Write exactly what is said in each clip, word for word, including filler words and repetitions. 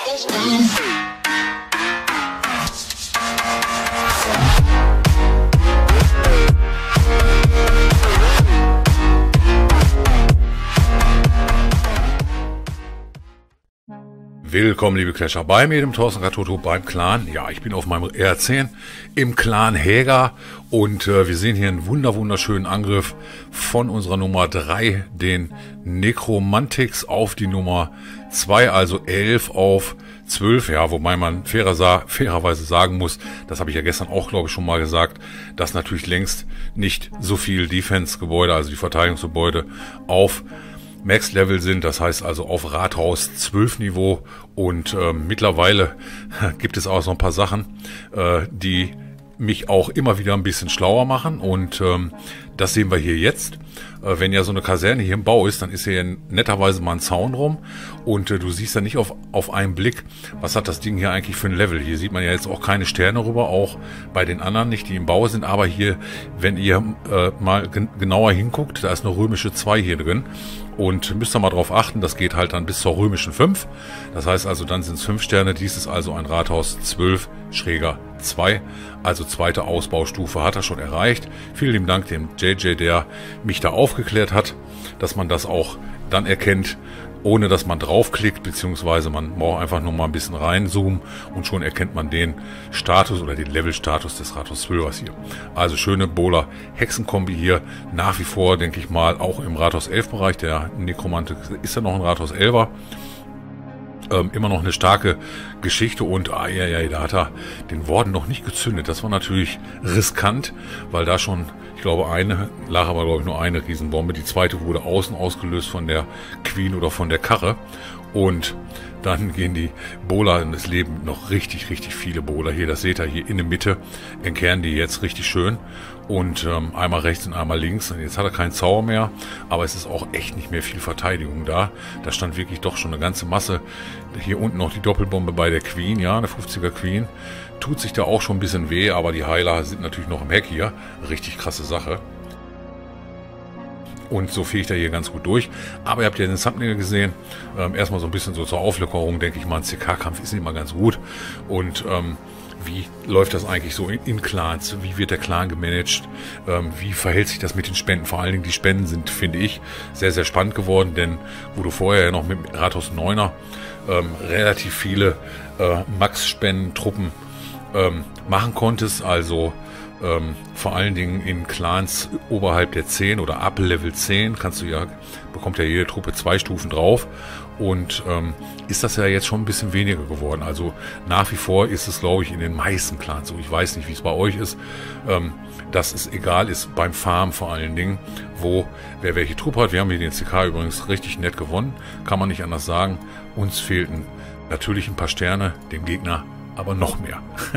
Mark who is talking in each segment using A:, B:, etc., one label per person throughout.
A: Willkommen, liebe Clasher, bei mir, dem Thorsten Katoto, beim Clan. Ja, ich bin auf meinem R zehn im Clan Häger und äh, wir sehen hier einen wunder wunderschönen Angriff von unserer Nummer drei, den Necromantics, auf die Nummer zwei, also elf auf zwölf. Ja, wobei man fairer sa- fairerweise sagen muss, das habe ich ja gestern auch, glaube ich, schon mal gesagt, dass natürlich längst nicht so viel Defense-Gebäude, also die Verteidigungsgebäude, auf Max-Level sind, das heißt also auf Rathaus zwölf Niveau, und äh, mittlerweile gibt es auch so ein paar Sachen, äh, die mich auch immer wieder ein bisschen schlauer machen, und ähm, das sehen wir hier jetzt. Äh, wenn ja so eine Kaserne hier im Bau ist, dann ist hier netterweise mal ein Zaun rum, und äh, du siehst ja nicht auf, auf einen Blick, was hat das Ding hier eigentlich für ein Level. Hier sieht man ja jetzt auch keine Sterne rüber, auch bei den anderen nicht, die im Bau sind, aber hier, wenn ihr äh, mal gen- genauer hinguckt, da ist eine römische zwei hier drin. Und müsst ihr mal drauf achten, das geht halt dann bis zur römischen fünf. Das heißt also, dann sind es fünf Sterne. Dies ist also ein Rathaus zwölf schräger zwei. Also zweite Ausbaustufe hat er schon erreicht. Vielen lieben Dank dem J J, der mich da aufgeklärt hat, dass man das auch dann erkennt, ohne dass man draufklickt, beziehungsweise man braucht einfach nur mal ein bisschen reinzoomen und schon erkennt man den Status oder den Levelstatus des Rathaus zwölfers hier. Also schöne Bowler-Hexenkombi hier. Nach wie vor, denke ich mal, auch im Rathaus elf Bereich. Der Nekromantik ist ja noch ein Rathaus elfer. Ähm, immer noch eine starke Geschichte, und ah, ja, ja, da hat er den Warden noch nicht gezündet. Das war natürlich riskant, weil da schon, ich glaube, eine, lag aber glaube ich nur eine Riesenbombe. Die zweite wurde außen ausgelöst von der Queen oder von der Karre, und dann gehen die Bowler, und es leben noch richtig, richtig viele Bowler hier. Das seht ihr hier in der Mitte, entkernen die jetzt richtig schön, und ähm, einmal rechts und einmal links. Und jetzt hat er keinen Zauber mehr, aber es ist auch echt nicht mehr viel Verteidigung da. Da stand wirklich doch schon eine ganze Masse. Hier unten noch die Doppelbombe bei der Queen, ja, eine fünfziger Queen. Tut sich da auch schon ein bisschen weh, aber die Heiler sind natürlich noch im Heck hier. Richtig krasse Sache. Und so fege ich da hier ganz gut durch. Aber ihr habt ja den Thumbnail gesehen. Ähm, erstmal so ein bisschen so zur Auflockerung, denke ich mal, ein C K-Kampf ist immer ganz gut. Und ähm, wie läuft das eigentlich so in, in Clans? Wie wird der Clan gemanagt? Ähm, wie verhält sich das mit den Spenden? Vor allen Dingen die Spenden sind, finde ich, sehr, sehr spannend geworden. Denn wo du vorher ja noch mit Rathaus neuner ähm, relativ viele äh, Max-Spenden-Truppen ähm, machen konntest, also Ähm, vor allen Dingen in Clans oberhalb der zehn oder ab Level zehn kannst du ja, bekommt ja jede Truppe zwei Stufen drauf, und ähm, ist das ja jetzt schon ein bisschen weniger geworden. Also nach wie vor ist es, glaube ich, in den meisten Clans so. Ich weiß nicht, wie es bei euch ist, ähm, dass es egal ist beim Farm vor allen Dingen, wo wer welche Truppe hat. Wir haben hier den C K übrigens richtig nett gewonnen, kann man nicht anders sagen. Uns fehlten natürlich ein paar Sterne, dem Gegner aber noch mehr.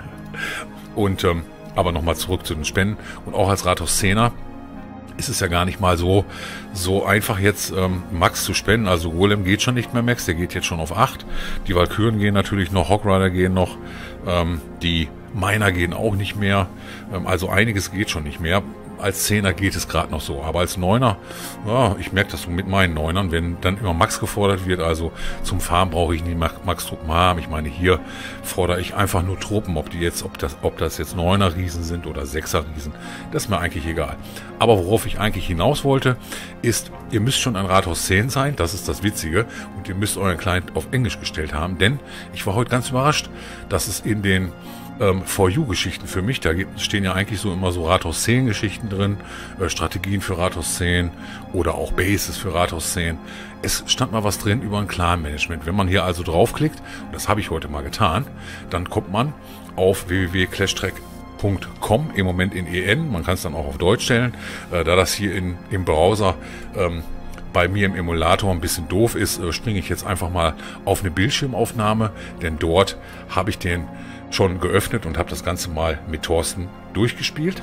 A: Und ähm, aber nochmal zurück zu den Spenden. Und auch als Rathaus zehner ist es ja gar nicht mal so, so einfach jetzt ähm, Max zu spenden. Also Golem geht schon nicht mehr Max, der geht jetzt schon auf acht. Die Valkyren gehen natürlich noch, Hogrider gehen noch, ähm, die Miner gehen auch nicht mehr. Ähm, also einiges geht schon nicht mehr. Als Zehner geht es gerade noch so, aber als Neuner, ja, ich merke das so mit meinen Neunern, wenn dann immer Max gefordert wird, also zum Farm brauche ich nie Max-Truppen haben. Ich meine, hier fordere ich einfach nur Truppen, ob die jetzt, ob das, ob das jetzt Neuner-Riesen sind oder Sechser-Riesen, das ist mir eigentlich egal. Aber worauf ich eigentlich hinaus wollte, ist, ihr müsst schon ein Rathaus zehn sein, das ist das Witzige, und ihr müsst euren Client auf Englisch gestellt haben, denn ich war heute ganz überrascht, dass es in den Ähm, For You-Geschichten für mich, da stehen ja eigentlich so immer so Rathaus zehn Geschichten drin, äh, Strategien für Rathaus zehn oder auch Bases für Rathaus zehn. Es stand mal was drin über ein Clan-Management. Wenn man hier also draufklickt, und das habe ich heute mal getan, dann kommt man auf w w w punkt clashtrack punkt com, im Moment in E N, man kann es dann auch auf Deutsch stellen, äh, da das hier in, im Browser ähm, bei mir im Emulator ein bisschen doof ist, äh, springe ich jetzt einfach mal auf eine Bildschirmaufnahme, denn dort habe ich den schon geöffnet und habe das Ganze mal mit Thorsten durchgespielt.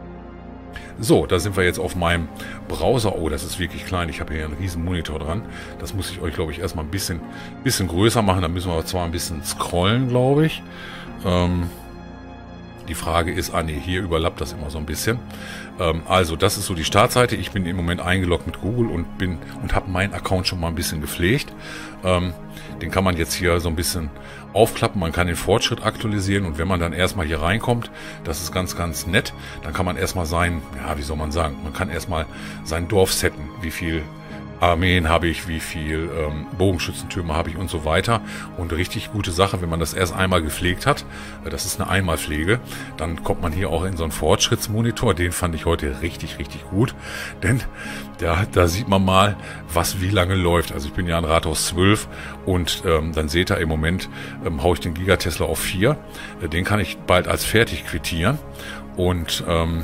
A: So, da sind wir jetzt auf meinem Browser. Oh, das ist wirklich klein. Ich habe hier einen riesen Monitor dran. Das muss ich euch, glaube ich, erstmal ein bisschen, bisschen größer machen. Da müssen wir zwar ein bisschen scrollen, glaube ich. Ähm, Die Frage ist, ah nee, hier überlappt das immer so ein bisschen. Ähm, also das ist so die Startseite. Ich bin im Moment eingeloggt mit Google und bin und habe meinen Account schon mal ein bisschen gepflegt. Ähm, den kann man jetzt hier so ein bisschen aufklappen. Man kann den Fortschritt aktualisieren und wenn man dann erstmal hier reinkommt, das ist ganz, ganz nett, dann kann man erstmal sein, ja, wie soll man sagen, man kann erstmal sein Dorf setten, wie viel Armeen habe ich, wie viel ähm, Bogenschützentürme habe ich und so weiter. Und richtig gute Sache, wenn man das erst einmal gepflegt hat, das ist eine Einmalpflege, dann kommt man hier auch in so einen Fortschrittsmonitor. Den fand ich heute richtig, richtig gut, denn da, da sieht man mal, was wie lange läuft. Also ich bin ja an Rathaus zwölf und ähm, dann seht ihr im Moment, ähm, haue ich den Gigatesla auf vier. Äh, den kann ich bald als fertig quittieren und ähm,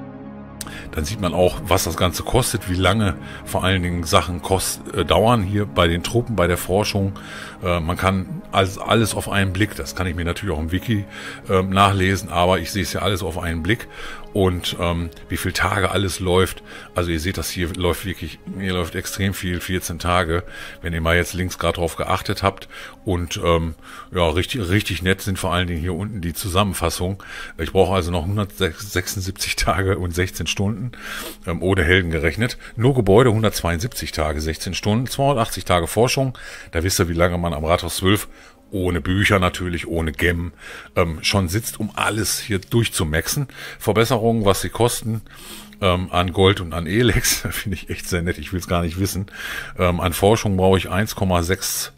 A: dann sieht man auch, was das Ganze kostet, wie lange vor allen Dingen Sachen kost, äh, dauern hier bei den Truppen, bei der Forschung. Äh, man kann alles, alles auf einen Blick, das kann ich mir natürlich auch im Wiki äh, nachlesen, aber ich sehe es ja alles auf einen Blick. Und ähm, wie viele Tage alles läuft. Also ihr seht, das hier läuft wirklich, hier läuft extrem viel, vierzehn Tage, wenn ihr mal jetzt links gerade drauf geachtet habt. Und ähm, ja, richtig, richtig nett sind vor allen Dingen hier unten die Zusammenfassung. Ich brauche also noch hundertsechsundsiebzig Tage und sechzehn Stunden, ähm, ohne Helden gerechnet. Nur Gebäude hundertzweiundsiebzig Tage, sechzehn Stunden, zweihundertachtzig Tage Forschung. Da wisst ihr, wie lange man am Rathaus zwölf ohne Bücher natürlich, ohne Gem, ähm, schon sitzt, um alles hier durchzumaxen. Verbesserungen, was sie kosten, ähm, an Gold und an Elex, finde ich echt sehr nett, ich will es gar nicht wissen. Ähm, an Forschung brauche ich eins Komma sechs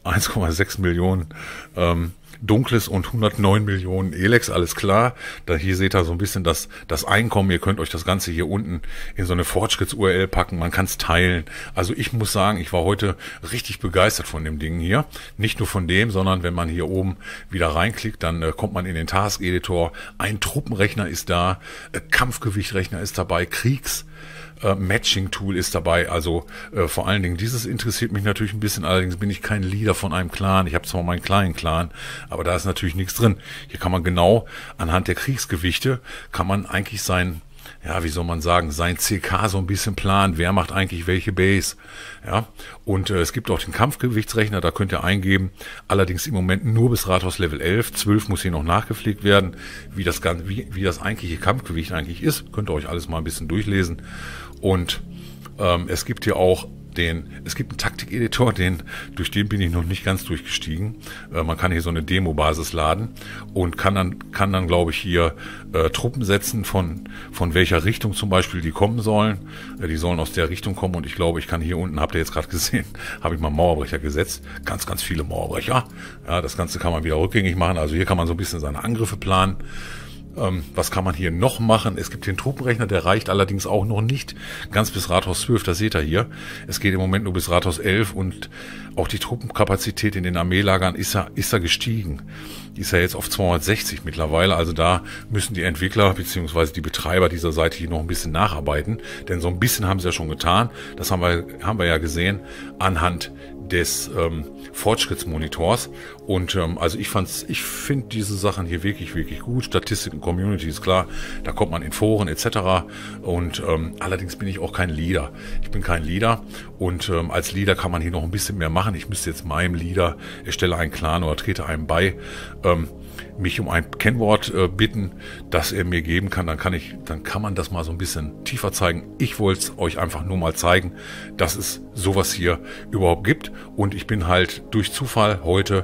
A: Millionen ähm, Dunkles und hundertneun Millionen Elex, alles klar. Da hier seht ihr so ein bisschen das, das Einkommen. Ihr könnt euch das Ganze hier unten in so eine Fortschritts-U R L packen. Man kann es teilen. Also ich muss sagen, ich war heute richtig begeistert von dem Ding hier. Nicht nur von dem, sondern wenn man hier oben wieder reinklickt, dann äh, kommt man in den Task-Editor. Ein Truppenrechner ist da, äh, Kampfgewichtrechner ist dabei, Kriegs- Äh, Matching-Tool ist dabei, also äh, vor allen Dingen, dieses interessiert mich natürlich ein bisschen, allerdings bin ich kein Leader von einem Clan, ich habe zwar meinen kleinen Clan, aber da ist natürlich nichts drin. Hier kann man genau anhand der Kriegsgewichte, kann man eigentlich sein, ja, wie soll man sagen, sein C K so ein bisschen planen, wer macht eigentlich welche Base, ja, und äh, es gibt auch den Kampfgewichtsrechner, da könnt ihr eingeben, allerdings im Moment nur bis Rathaus Level elf, zwölf muss hier noch nachgepflegt werden, wie das Ganze, wie, wie das eigentliche Kampfgewicht eigentlich ist, könnt ihr euch alles mal ein bisschen durchlesen. Und ähm, es gibt hier auch den, es gibt einen Taktik-Editor, den, durch den bin ich noch nicht ganz durchgestiegen. Äh, man kann hier so eine Demo-Basis laden und kann dann, kann dann, glaube ich, hier äh, Truppen setzen, von, von welcher Richtung zum Beispiel die kommen sollen. Äh, die sollen aus der Richtung kommen und ich glaube, ich kann hier unten, habt ihr jetzt gerade gesehen, habe ich mal Mauerbrecher gesetzt. Ganz, ganz viele Mauerbrecher. Ja, das Ganze kann man wieder rückgängig machen. Also hier kann man so ein bisschen seine Angriffe planen. Ähm, was kann man hier noch machen? Es gibt den Truppenrechner, der reicht allerdings auch noch nicht ganz bis Rathaus zwölf, das seht ihr hier. Es geht im Moment nur bis Rathaus elf und auch die Truppenkapazität in den Armeelagern ist ja, ist ja gestiegen. Die ist ja jetzt auf zweihundertsechzig mittlerweile, also da müssen die Entwickler bzw. die Betreiber dieser Seite hier noch ein bisschen nacharbeiten, denn so ein bisschen haben sie ja schon getan. Das haben wir, haben wir ja gesehen anhand des ähm, Fortschrittsmonitors und ähm, also ich fand's, ich finde diese Sachen hier wirklich, wirklich gut. Statistiken, Community ist klar, da kommt man in Foren et cetera. Und ähm, allerdings bin ich auch kein Leader. Ich bin kein Leader und ähm, als Leader kann man hier noch ein bisschen mehr machen. Ich müsste jetzt meinem Leader, erstelle einen Clan oder trete einem bei, ähm, mich um ein Kennwort äh, bitten, das er mir geben kann, dann kann ich, dann kann man das mal so ein bisschen tiefer zeigen. Ich wollte es euch einfach nur mal zeigen, dass es sowas hier überhaupt gibt und ich bin halt durch Zufall heute,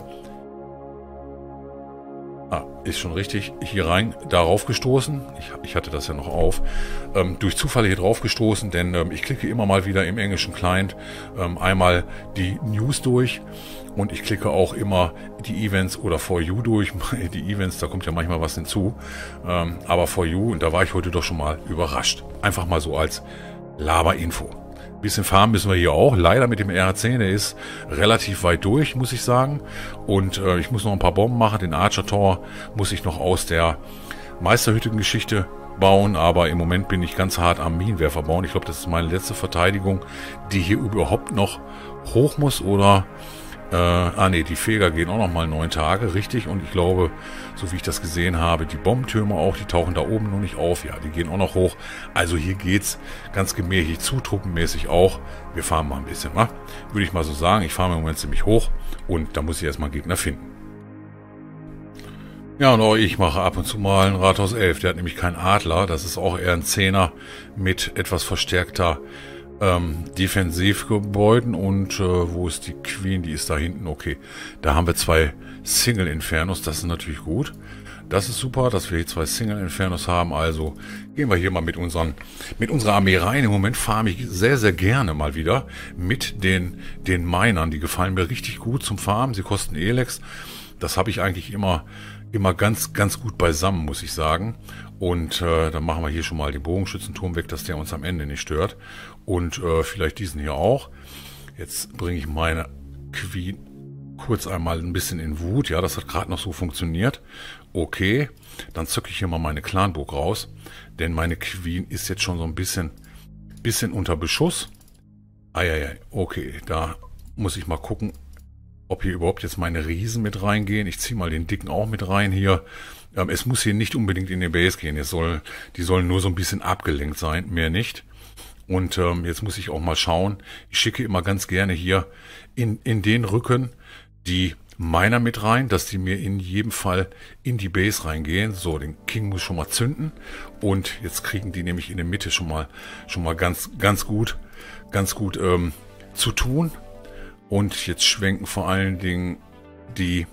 A: ah, ist schon richtig, hier rein darauf gestoßen. Ich, ich hatte das ja noch auf. Ähm, durch Zufall hier drauf gestoßen, denn ähm, ich klicke immer mal wieder im englischen Client ähm, einmal die News durch. Und ich klicke auch immer die Events oder For You durch. Die Events, da kommt ja manchmal was hinzu. Ähm, aber For You, und da war ich heute doch schon mal überrascht. Einfach mal so als Laber-Info. Bisschen fahren müssen wir hier auch. Leider mit dem R H zehn, der ist relativ weit durch, muss ich sagen. Und äh, ich muss noch ein paar Bomben machen. Den Archer Tor muss ich noch aus der Meisterhütten-Geschichte bauen. Aber im Moment bin ich ganz hart am Minenwerfer bauen. Ich glaube, das ist meine letzte Verteidigung, die hier überhaupt noch hoch muss oder... Äh, ah ne, die Feger gehen auch noch mal neun Tage, richtig. Und ich glaube, so wie ich das gesehen habe, die Bombentürme auch, die tauchen da oben noch nicht auf. Ja, die gehen auch noch hoch. Also hier geht's ganz gemächlich zu, truppenmäßig auch. Wir fahren mal ein bisschen, wa? Würde ich mal so sagen. Ich fahre im Moment ziemlich hoch und da muss ich erstmal einen Gegner finden. Ja, und auch ich mache ab und zu mal einen Rathaus elf. Der hat nämlich keinen Adler. Das ist auch eher ein Zehner mit etwas verstärkter ähm, Defensivgebäuden. Und äh, wo ist die Queen? Die ist da hinten. Okay, da haben wir zwei Single Infernos. Das ist natürlich gut. Das ist super, dass wir hier zwei Single Infernos haben. Also gehen wir hier mal mit unseren, mit unserer Armee rein. Im Moment farme ich sehr, sehr gerne mal wieder mit den, den Minern. Die gefallen mir richtig gut zum Farmen. Sie kosten Elex. Das habe ich eigentlich immer, immer ganz, ganz gut beisammen, muss ich sagen. Und äh, dann machen wir hier schon mal den Bogenschützenturm weg, dass der uns am Ende nicht stört. Und äh, vielleicht diesen hier auch. Jetzt bringe ich meine Queen kurz einmal ein bisschen in Wut. Ja, das hat gerade noch so funktioniert. Okay, dann zücke ich hier mal meine Clanburg raus. Denn meine Queen ist jetzt schon so ein bisschen, bisschen unter Beschuss. Eieiei, okay, da muss ich mal gucken, ob hier überhaupt jetzt meine Riesen mit reingehen. Ich ziehe mal den Dicken auch mit rein hier. Ähm, es muss hier nicht unbedingt in den Base gehen. Es soll, die sollen nur so ein bisschen abgelenkt sein, mehr nicht. Und ähm, jetzt muss ich auch mal schauen. Ich schicke immer ganz gerne hier in, in den Rücken die Miner mit rein, dass die mir in jedem Fall in die Base reingehen. So, den King muss schon mal zünden. Und jetzt kriegen die nämlich in der Mitte schon mal, schon mal ganz, ganz gut, ganz gut ähm, zu tun. Und jetzt schwenken vor allen Dingen die,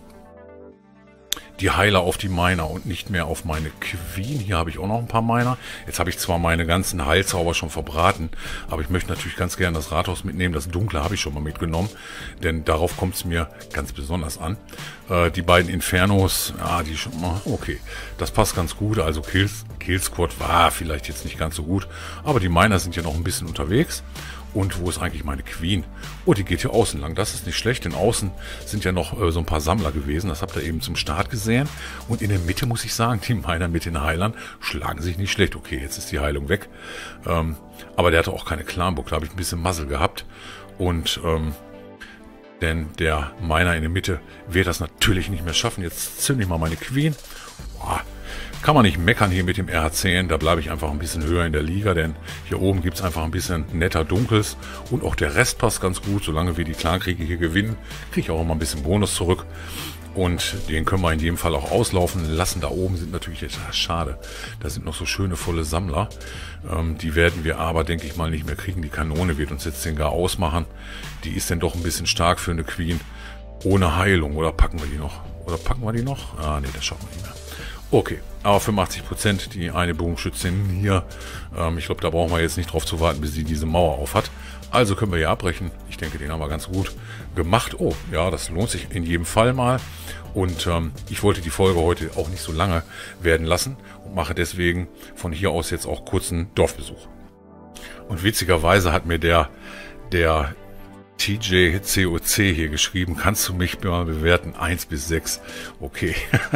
A: die Heiler auf die Miner und nicht mehr auf meine Queen. Hier habe ich auch noch ein paar Miner. Jetzt habe ich zwar meine ganzen Heilzauber schon verbraten, aber ich möchte natürlich ganz gerne das Rathaus mitnehmen. Das Dunkle habe ich schon mal mitgenommen, denn darauf kommt es mir ganz besonders an. Äh, die beiden Infernos, ah, die schon mal, okay, das passt ganz gut. Also Kills, Killsquad war vielleicht jetzt nicht ganz so gut, aber die Miner sind ja noch ein bisschen unterwegs. Und wo ist eigentlich meine Queen? Oh, die geht hier außen lang. Das ist nicht schlecht, denn außen sind ja noch äh, so ein paar Sammler gewesen. Das habt ihr eben zum Start gesehen. Und in der Mitte muss ich sagen, die Miner mit den Heilern schlagen sich nicht schlecht. Okay, jetzt ist die Heilung weg. Ähm, aber der hatte auch keine Clanburg. Da habe ich ein bisschen Muzzle gehabt. Und ähm, denn der Miner in der Mitte wird das natürlich nicht mehr schaffen. Jetzt zünde ich mal meine Queen. Boah. Kann man nicht meckern hier mit dem R H zehn, da bleibe ich einfach ein bisschen höher in der Liga, denn hier oben gibt es einfach ein bisschen netter Dunkles und auch der Rest passt ganz gut. Solange wir die Clankriege hier gewinnen, kriege ich auch immer ein bisschen Bonus zurück und den können wir in jedem Fall auch auslaufen lassen. Da oben sind natürlich jetzt schade, da sind noch so schöne volle Sammler, ähm, die werden wir aber, denke ich mal, nicht mehr kriegen. Die Kanone wird uns jetzt den gar ausmachen, die ist denn doch ein bisschen stark für eine Queen ohne Heilung, oder packen wir die noch? Oder packen wir die noch? Ah, nee, das schaffen wir nicht mehr. Okay, aber fünfundachtzig Prozent die eine Bogenschützin hier. Ähm, ich glaube, da brauchen wir jetzt nicht drauf zu warten, bis sie diese Mauer auf hat. Also können wir hier abbrechen. Ich denke, den haben wir ganz gut gemacht. Oh, ja, das lohnt sich in jedem Fall mal. Und ähm, ich wollte die Folge heute auch nicht so lange werden lassen und mache deswegen von hier aus jetzt auch kurzen Dorfbesuch. Und witzigerweise hat mir der, der T J C O C hier geschrieben, kannst du mich mal bewerten? eins bis sechs. Okay.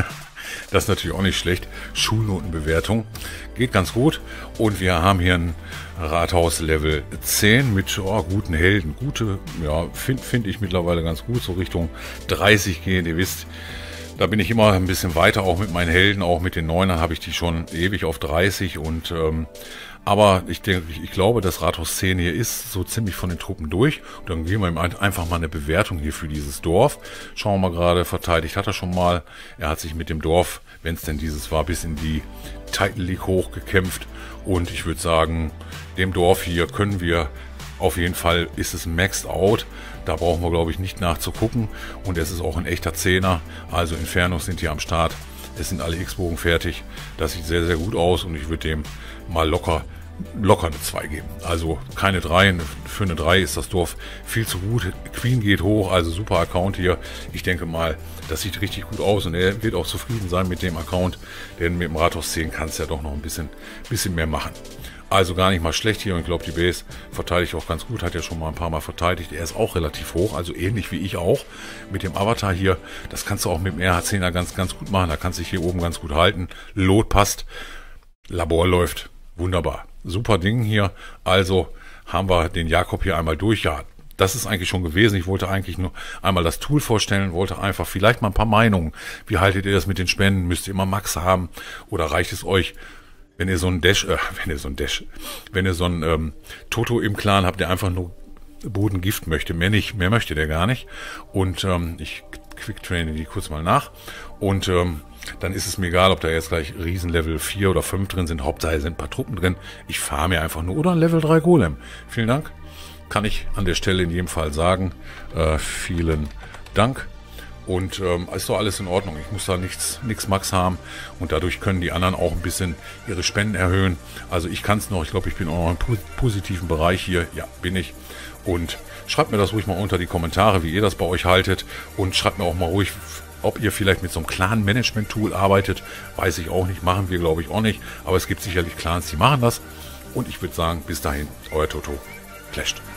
A: Das ist natürlich auch nicht schlecht. Schulnotenbewertung geht ganz gut. Und wir haben hier ein Rathaus Level zehn mit oh, guten Helden. Gute, ja, finde find ich mittlerweile ganz gut. So Richtung dreißig gehen. Ihr wisst, da bin ich immer ein bisschen weiter, auch mit meinen Helden. Auch mit den Neunern habe ich die schon ewig auf dreißig. Und ähm, aber ich denke, ich glaube, das Rathaus zehn hier ist so ziemlich von den Truppen durch. Und dann geben wir ihm einfach mal eine Bewertung hier für dieses Dorf. Schauen wir mal gerade, verteidigt hat er schon mal. Er hat sich mit dem Dorf, wenn es denn dieses war, bis in die Titan League hochgekämpft. Und ich würde sagen, dem Dorf hier können wir auf jeden Fall, ist es maxed out. Da brauchen wir, glaube ich, nicht nachzugucken. Und es ist auch ein echter Zehner. Also Infernos sind hier am Start. Es sind alle X-Bogen fertig. Das sieht sehr, sehr gut aus. Und ich würde dem mal locker locker eine zwei geben. Also keine drei. Für eine drei ist das Dorf viel zu gut. Queen geht hoch, also super Account hier. Ich denke mal, das sieht richtig gut aus und er wird auch zufrieden sein mit dem Account, denn mit dem Rathaus zehn kannst du ja doch noch ein bisschen, bisschen mehr machen. Also gar nicht mal schlecht hier und ich glaube, die Base verteidigt auch ganz gut, hat ja schon mal ein paar Mal verteidigt. Er ist auch relativ hoch, also ähnlich wie ich auch mit dem Avatar hier. Das kannst du auch mit dem R H zehner ganz, ganz gut machen. Da kannst du dich hier oben ganz gut halten. Lot passt, Labor läuft. Wunderbar. Super Ding hier. Also haben wir den Jakob hier einmal durch. Ja, das ist eigentlich schon gewesen. Ich wollte eigentlich nur einmal das Tool vorstellen, wollte einfach vielleicht mal ein paar Meinungen. Wie haltet ihr das mit den Spenden? Müsst ihr immer Max haben? Oder reicht es euch, wenn ihr so ein Dash, äh, wenn ihr so ein Dash, wenn ihr so ein ähm, Toto im Clan habt, der einfach nur Bodengift möchte? Mehr nicht, mehr möchte der gar nicht. Und ähm, ich Quick trainen die kurz mal nach. Und ähm, dann ist es mir egal, ob da jetzt gleich Riesenlevel vier oder fünf drin sind. Hauptsache sind ein paar Truppen drin. Ich fahre mir einfach nur. Oder ein Level drei Golem. Vielen Dank. Kann ich an der Stelle in jedem Fall sagen. Äh, vielen Dank. Und ähm, ist doch alles in Ordnung. Ich muss da nichts, nichts Max haben. Und dadurch können die anderen auch ein bisschen ihre Spenden erhöhen. Also ich kann es noch. Ich glaube, ich bin auch noch im positiven Bereich hier. Ja, bin ich. Und schreibt mir das ruhig mal unter die Kommentare, wie ihr das bei euch haltet. Und schreibt mir auch mal ruhig, ob ihr vielleicht mit so einem Clan-Management-Tool arbeitet. Weiß ich auch nicht. Machen wir, glaube ich, auch nicht. Aber es gibt sicherlich Clans, die machen das. Und ich würde sagen, bis dahin, euer Toto. Clasht.